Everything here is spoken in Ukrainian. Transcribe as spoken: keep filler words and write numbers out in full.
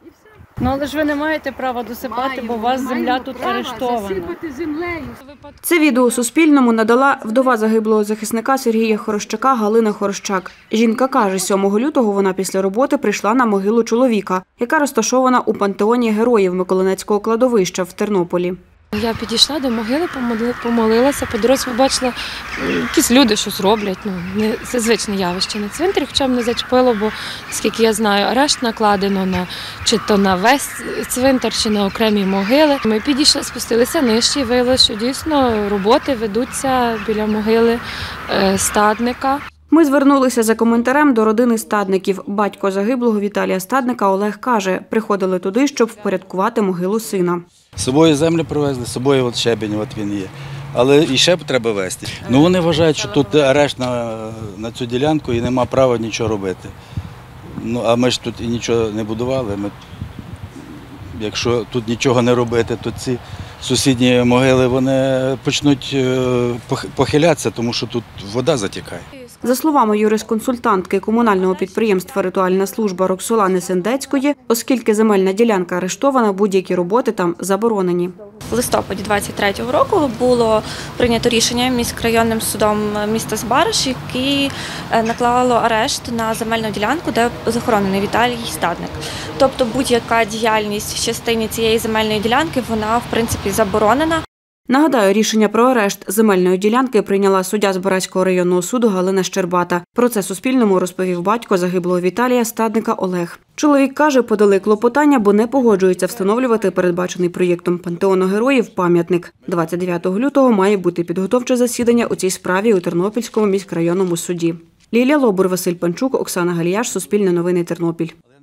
Ну, але ж ви не маєте права досипати, бо у вас земля тут арештована. Це відео Суспільному надала вдова загиблого захисника Сергія Хорощака Галина Хорощак. Жінка каже, сьомого лютого вона після роботи прийшла на могилу чоловіка, яка розташована у пантеоні Героїв Миколинецького кладовища в Тернополі. Я підійшла до могили, помолилася, по дорозі побачила, якісь люди щось роблять. Ну, не, це звичне явище на цвинтарі, хоча мене зачепило, бо, скільки я знаю, арешт накладено на, чи то на весь цвинтар, чи на окремі могили. Ми підійшли, спустилися нижче і виявили, що дійсно роботи ведуться біля могили Стадника. Ми звернулися за коментарем до родини Стадників. Батько загиблого Віталія Стадника Олег каже, приходили туди, щоб впорядкувати могилу сина. З собою землю привезли, з собою от щебінь, от він є. Але і ще треба везти. Ну, вони вважають, що тут арешт на, на цю ділянку і нема права нічого робити. Ну, а ми ж тут і нічого не будували. Ми, якщо тут нічого не робити, то ці сусідні могили вони почнуть похилятися, тому що тут вода затікає. За словами юрисконсультантки комунального підприємства «Ритуальна служба» Роксолани Сендецької, оскільки земельна ділянка арештована, будь-які роботи там заборонені. В листопаді двадцять третього року було прийнято рішення міськрайонним судом міста Збараж, який наклало арешт на земельну ділянку, де захоронений Віталій Стадник. Тобто будь-яка діяльність в частині цієї земельної ділянки, вона в принципі заборонена. Нагадаю, рішення про арешт земельної ділянки прийняла суддя Збаразького районного суду Галина Щербата. Про це Суспільному розповів батько загиблого Віталія Стадника Олег. Чоловік каже, подали клопотання, бо не погоджується встановлювати передбачений проєктом пантеону героїв пам'ятник. двадцять дев'ятого лютого має бути підготовче засідання у цій справі у Тернопільському міськрайонному суді. Лілія Лобур, Василь Панчук, Оксана Галіяш, Суспільне новини, Тернопіль.